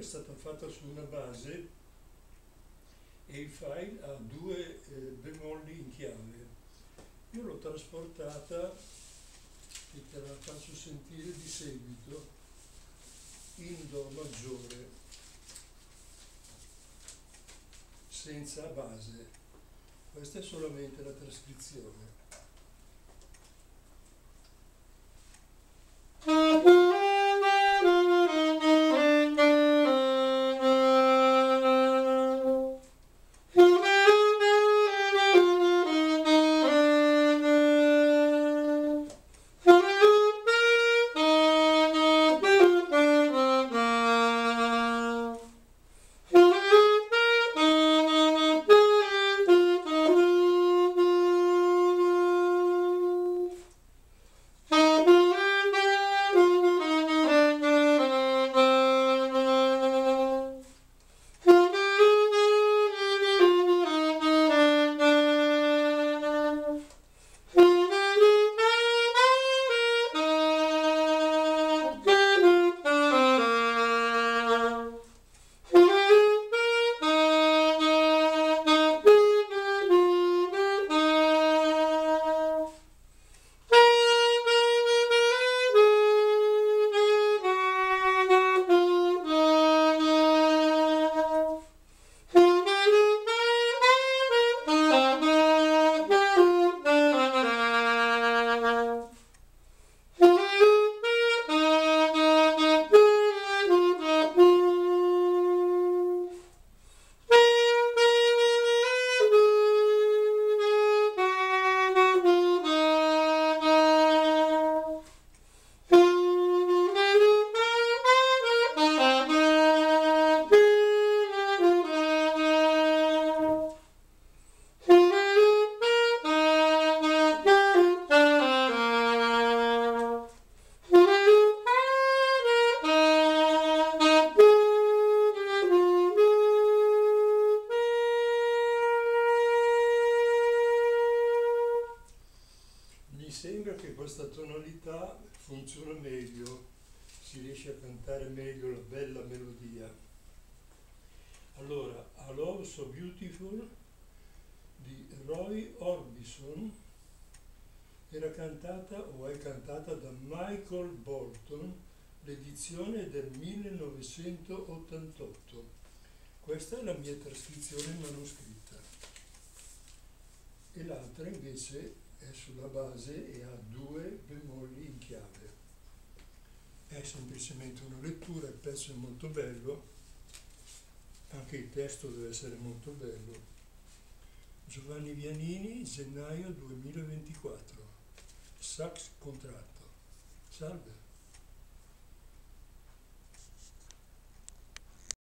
è stata fatta su una base e il file ha due bemolli in chiave. Io l'ho trasportata, e te la faccio sentire di seguito, in Do maggiore, senza base. Questa è solamente la trascrizione. Sembra che questa tonalità funziona meglio, si riesce a cantare meglio la bella melodia. Allora, A Love So Beautiful di Roy Orbison era cantata o è cantata da Michael Bolton, l'edizione del 1988. Questa è la mia trascrizione manoscritta. E l'altra invece è sulla base e ha due bemolli in chiave. È semplicemente una lettura, il pezzo è molto bello, anche il testo deve essere molto bello. Giovanni Vianini, gennaio 2024, sax contratto. Salve.